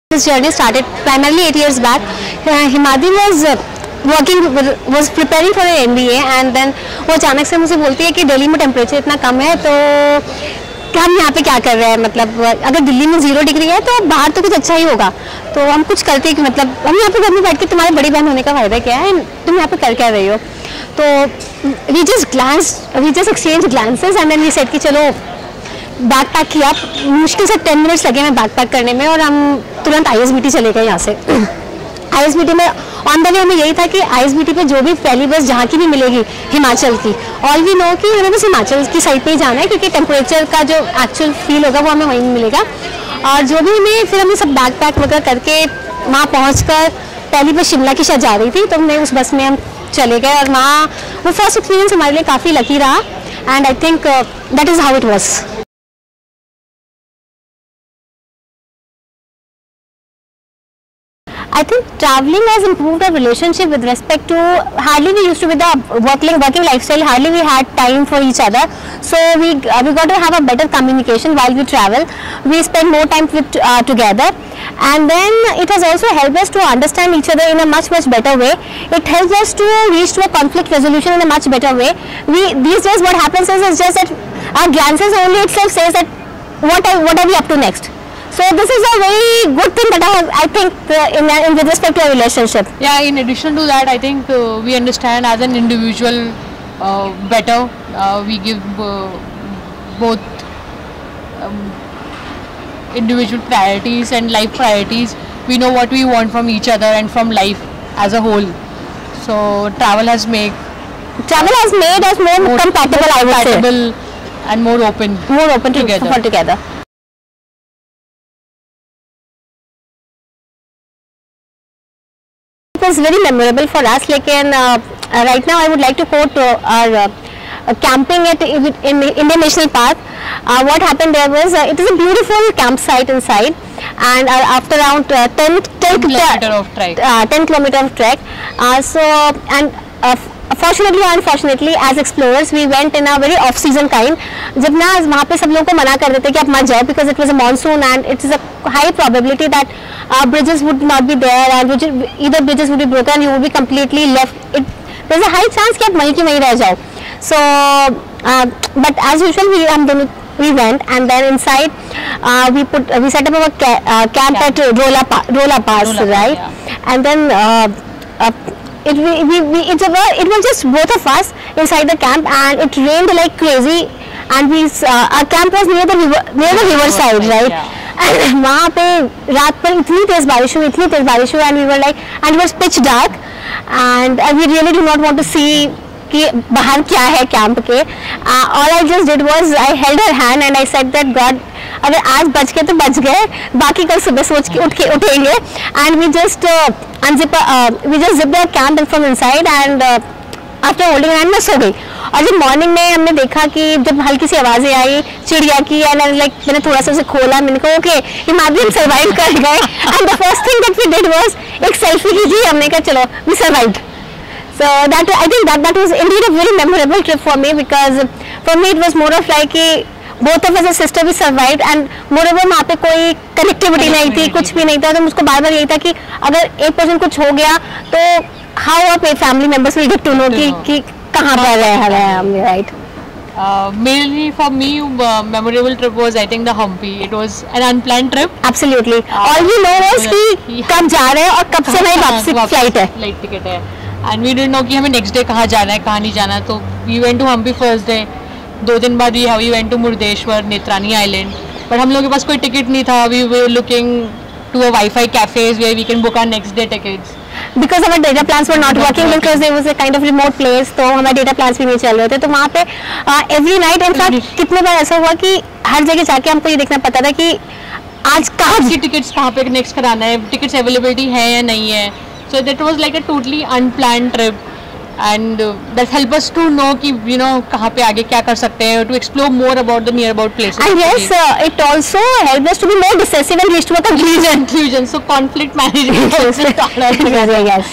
This journey started primarily 8 years back. Himadri was preparing for an MBA and then वो अचानक से मुझे बोलती है कि दिल्ली में टेम्परेचर इतना कम है तो हम यहाँ पे क्या कर रहे हैं, मतलब अगर दिल्ली में 0 डिग्री है तो बाहर तो कुछ अच्छा ही होगा, तो हम कुछ करते हैं कि मतलब हम यहाँ पे घर में बैठ के तुम्हारी बड़ी बहन होने का फायदा क्या है, तुम यहाँ पे कर क्या रही हो। तो we just exchange glances and then we said कि चलो बैग पैक किया। मुश्किल से 10 मिनट्स लगे हमें बैग पैक करने में और हम तुरंत ISBT चले गए यहाँ से। ISBT में ऑन द वे हमें यही था कि ISBT पे जो भी पहली बस जहाँ की भी मिलेगी हिमाचल की, ऑल वी नो कि हमें बस हिमाचल की साइड पे ही जाना है क्योंकि टेम्परेचर का जो एक्चुअल फील होगा वो हमें वहीं मिलेगा। और जो भी हमें फिर हमने सब बैग पैक वगैरह करके वहाँ पहुँच कर पहली बस शिमला की शायद जा रही थी, तो हमने उस बस में हम चले गए और वहाँ वो फर्स्ट एक्सपीरियंस हमारे लिए काफ़ी लकी रहा and I think that is how it was. I think traveling has improved our relationship with respect to hardly we used to with the working lifestyle, hardly we had time for each other, so we got to have a better communication while we travel. We spend more time together, and then it has also helped us to understand each other in a much better way. It helps us to reach to a conflict resolution in a much better way. These days what happens is just that our glances only itself says that what are we up to next. So this is a very good thing that I think in with respect to our relationship. Yeah, in addition to that, I think we understand as an individual better. We give both individual priorities and life priorities. We know what we want from each other and from life as a whole. So travel has made us more compatible, I would say. And more open together. It was very memorable for us. Lekin right now I would like to quote our camping at Indian National Park. What happened there was it is a beautiful campsite inside, and after around 10 kilometer of trek. Fortunately or unfortunately, as explorers, we went in a very off-season kind. जब ना वहाँ पे सब लोगों को मना कर देते कि आप मत जाओ because it was a monsoon and it is a high probability that bridges would not be there and either bridges would be broken and you would be completely left. There's a high chance कि आप वहीं की वहीं रह जाओ. So, but as usual, we went and then inside we set up our camp at Rola Pass, right? Yeah. And then it was just both of us inside the camp and it rained like crazy and our camp was near the river side, right? Yeah. And वहाँ पे रात पर इतनी तेज बारिश हुई and we were like, and it was pitch dark and we really do not want to see कि बाहर क्या है कैंप के. All I just did was I held her hand and I said that God, अगर आज बच गए तो बच गए, बाकी कल सुबह सोच के उठेंगे. And we just zipped our camp from inside and after holding hand मैं सो गई. और जब मॉर्निंग में हमने देखा कि जब हल्की सी आवाज़ें आई चिड़िया की एंड लाइक मैंने थोड़ा सा उसे खोला, मैंने कहा ओके हिमाद्री हम सर्वाइव कर गए. And the first thing that we did was एक सेल्फी लीजिए, हमने कहा चलो we survived. So that I think that was indeed a very memorable trip for me because for me it was more of like both of us as sister we survived and moreover वहाँ पे कोई connectivity नहीं थी, कुछ भी नहीं था, तो मुझको बार बार यही था कि अगर एक पर्सन कुछ हो गया तो how our family members will get to know कि कहाँ पर रहे हैं हम, right? Mainly for me, memorable trip was I think the Humpy. It was an unplanned trip. Absolutely. All we know was कि कब जा रहे हैं और कब से हमारी वापसी फ्लाइट है. फ्लाइट टिकट है. And we didn't know कि हमें next day कहाँ जाना है कहाँ नहीं जाना, तो we went to Humpy first day. 2 दिन बाद we went to Murdeshwar, Netrani Island. But हम लोगों के पास कोई टिकट नहीं था. We were looking to a Wi-Fi cafes where we can book our next day tickets. Because our data plans were not working because there was a kind of remote place, तो हमारे data plans भी नहीं चल रहे थे. तो वहाँ पे every night in fact कितने बार ऐसा हुआ कि हर जगह जाके हमको ये देखना पता था कि आज कहाँ की टिकट्स कहाँ पे नेक्स्ट कराना है, टिकट्स अवेलेबिलिटी है या नहीं है. So that was like a totally unplanned trip, and that helped us to know कि कहाँ पे आगे क्या कर सकते हैं, to explore more about the nearby places. And yes, it also helped us to be more decisive and reach to a conclusion. So conflict management also started. Yes.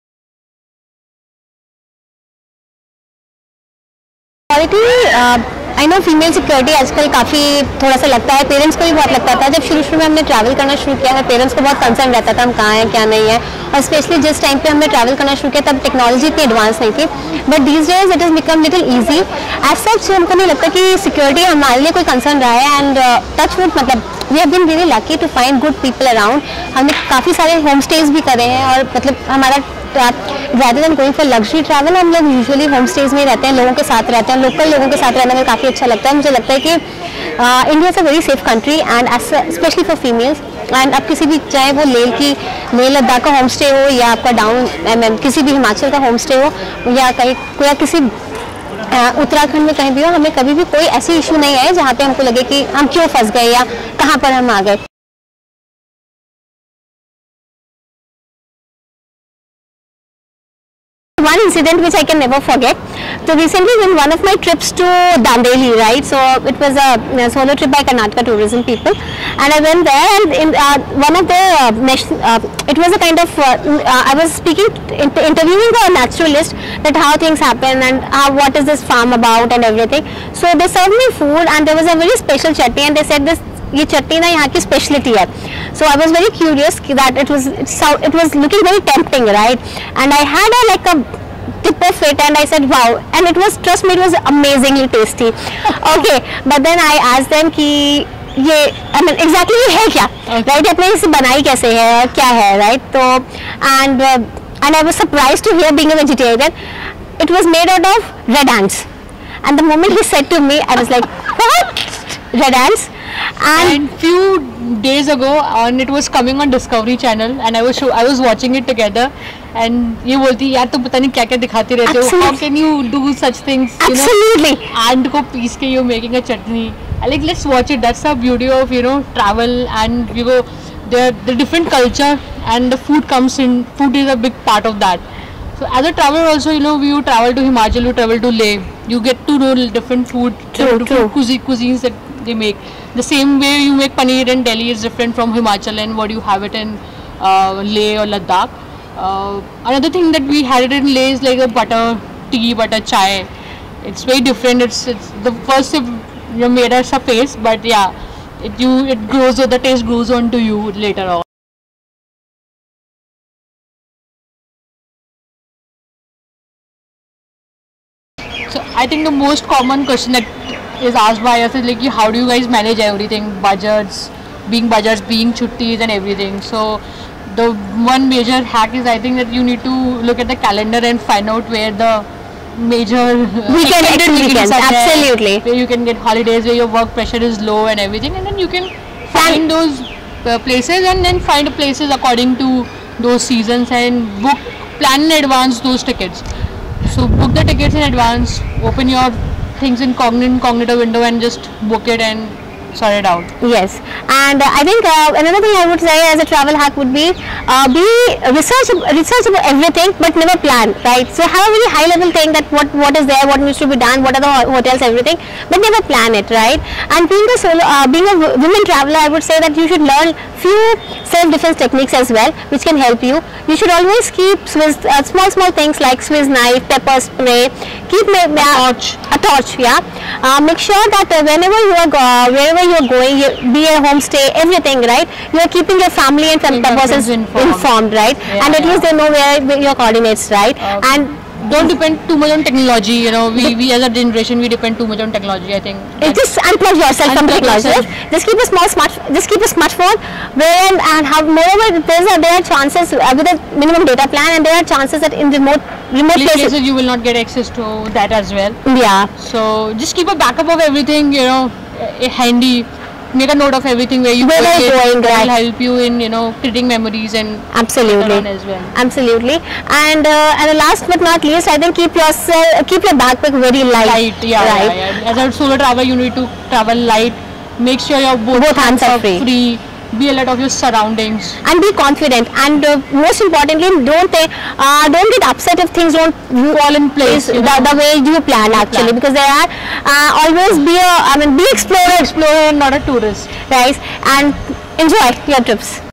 Quality I know female security आजकल काफ़ी थोड़ा सा लगता है, parents को भी बहुत लगता था। जब शुरू में हमने ट्रैवल करना शुरू किया है, पेरेंट्स को बहुत कंसर्न रहता था हम कहाँ हैं क्या नहीं है, और स्पेशली जिस टाइम पे हमने ट्रैवल करना शुरू किया तब टेक्नोलॉजी इतनी एडवांस नहीं थी, but these days it is become little easy. As such हमको नहीं लगता कि सिक्योरिटी हमारे लिए कोई कंसर्न रहा है, एंड टच वुड मतलब we have been really lucky to find good people around. हमने काफ़ी सारे होम स्टेज भी करे हैं, और मतलब हमारा rather than going for luxury travel हम लोग यूजुअली होम स्टेज में रहते हैं, लोगों के साथ रहते हैं, लोकल लोगों के साथ रहना मुझे काफ़ी अच्छा लगता है। मुझे लगता है कि India is a very safe country and specially for females. And अब किसी भी चाहे वो लेह लद्दाख का होम स्टे हो या आपका डाउन किसी भी हिमाचल का होम स्टे हो या कहीं किसी उत्तराखंड में कहीं भी हो, हमें कभी भी कोई ऐसी इशू नहीं है जहाँ पे हमको लगे कि हम क्यों फंस गए या कहाँ पर हम आ गए। One incident which I can never forget. So recently in one of my trips to Dandeli, right? So it was a solo trip by Karnataka tourism people, and I went there, and in one of the it was a kind of I was interviewing the naturalist that how things happen and what is this farm about and everything. So they served me food, and there was a very special chutney, and they said ये चटनी ना यहाँ की speciality है। So I was very curious that it was looking very tempting, right, and I had like a tip of it and I said wow, and it was, trust me, it was amazingly tasty. Okay, but then I asked them कि ये I mean exactly ये है क्या, right, अपने इसे बनाई कैसे है और क्या है, right? तो and I was surprised to hear, being a vegetarian, it was made out of red ants, and the moment he said to me I was like what, red ants? And few days ago, and it was coming on Discovery Channel, and I was watching it together, and ये बोलती यार तुम पता नहीं क्या क्या दिखाते रहते हो, how can you do such things, absolutely, you know, ant को पीस के you're making a chutney. Like let's watch it. That's the beauty of, you know, travel, and you go there, the different culture, and the food comes in. Food is a big part of that. So as a traveler also, you know, you travel to Himachal, you travel to Leh, you get to know different food, different cuisines that they make. The same way you make paneer in Delhi is different from Himachal and what you have it in Leh or Ladakh. Another thing that we had it in Leh is like a butter tea, butter chai. It's very different. It's the first sip you made us a face, but yeah, it grows, the taste grows on to you later on. So I think the most common question that is asked by us is like, how do you guys manage everything, budgets, being chuttis and everything. So the one major hack is, I think, that you need to look at the calendar and find out where the major weekends are, absolutely, where you can get holidays, where your work pressure is low and everything, and then you can find those places, and then find places according to those seasons and plan in advance those tickets. So book the tickets in advance, open your things in incognito window and just book it and sort it out. Yes, and I think another thing I would say as a travel hack would be research about everything, but never plan, right? So have a very high level thing that what is there, what needs to be done, what are the hotels, everything, but never plan it, right? And being a women traveler, I would say that you should learn few self-defense techniques as well, which can help you. You should always keep small things like Swiss knife, pepper spray, keep a torch, yeah. Make sure that wherever you are going, be a homestay, everything, right, you are keeping your family and persons informed, right, yeah, and at least they know where your coordinates, right, and don't depend too much on technology. You know, we as a generation, we depend too much on technology. I think just unplug yourself from technology. Just keep a smartphone where, and how, moreover, there are chances with a minimum data plan, and there are chances that in remote places you will not get access to that as well. Yeah. So just keep a backup of everything, you know, handy. Make a note of everything where you going. That will help you in, you know, creating memories and absolutely as well. Absolutely. And last but not least, I think keep your backpack very light. Yeah. As a solo traveler, you need to travel light. Make sure your both hands are free. Be alert of your surroundings and be confident, and most importantly, don't get upset if things don't fall in place the way you plan, actually, because there are always be explorer, not a tourist, right? And enjoy your trips.